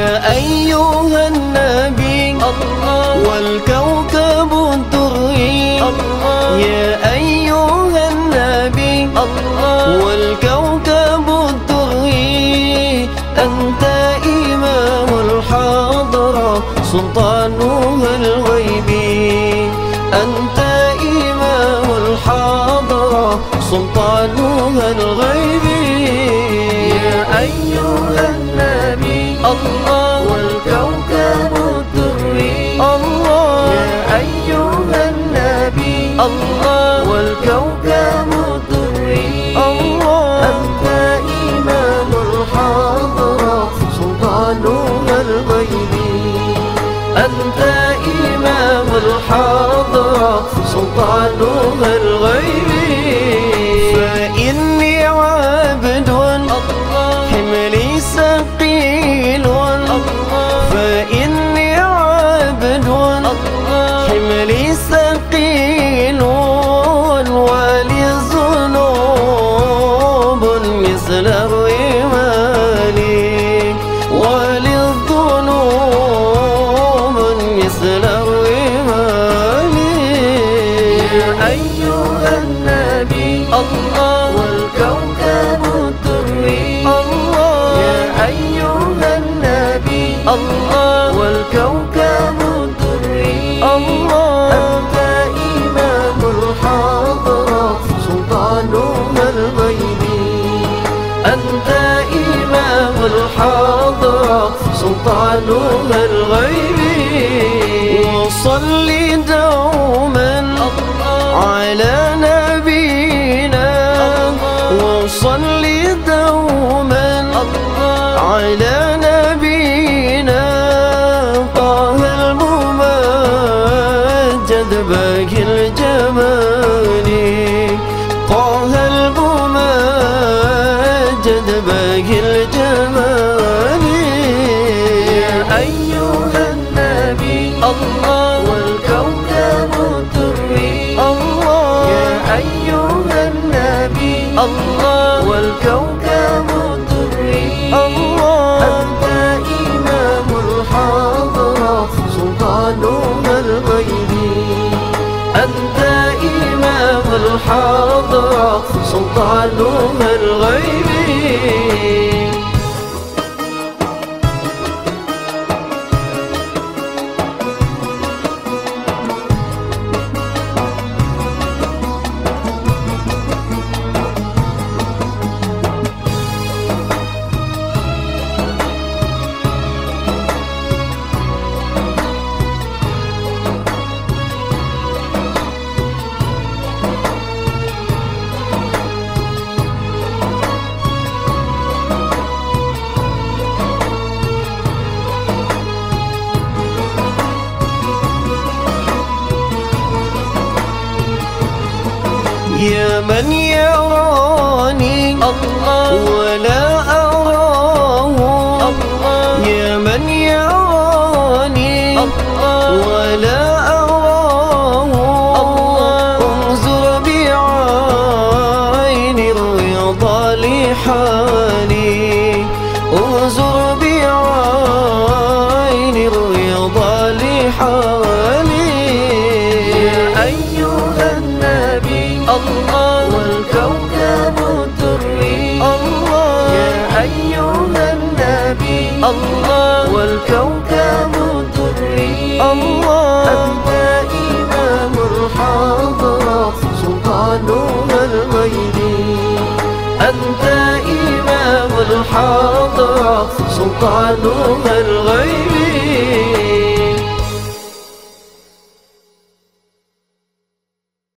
يا أيها النبي الله والكوكب الدري الله يا أيها النبي الله والكوكب الدري أنت إمام الحضرة سلطانها الغيبي أنت إمام الحضرة سلطانها الغيبي يا أيها النبي الله والكوكب الدري الله يا أيها النبي الله والكوكب الدري الله أنت إمام الحضرة سلطانها الغيبي أنت إمام الحضرة سلطانها الغيبي فإني عبد حملي ثقيل فإني عبد حملي ثقيل ولي ذنوب مثل الرمال ولي الذنوب مثل الرمال يا أيها النبي الله والكوكب الدري الله يا أيها النبي الله والكوكب الدري الله أنت إمام الحضرة سلطانها الغيبي أنت إمام الحضرة سلطانها الغيبي وصلي دوما على نبينا وصلي دوما على نبينا طه الممجد باقي الجمال طه الممجد باقي الجمال يا أيها النبي الله والكوكب الدري الله يا أيها النبي الله والكوكب الدري الله أنت إمام الحضرة سلطانها الغيبي أنت إمام الحضرة سلطانها الغيبي يا من يراني الله ولا أراه الله يا من يراني الله ولا أراه الله انظر بعين الرضا لحالي انظر بعين الرضا لحالي يا أيها النبي الله والكوكب الدري الله يا أيها النبي الله والكوكب الدري الله أنت إمام الحضرة سلطانها الغيبي أنت إمام الحضرة سلطانها الغيبي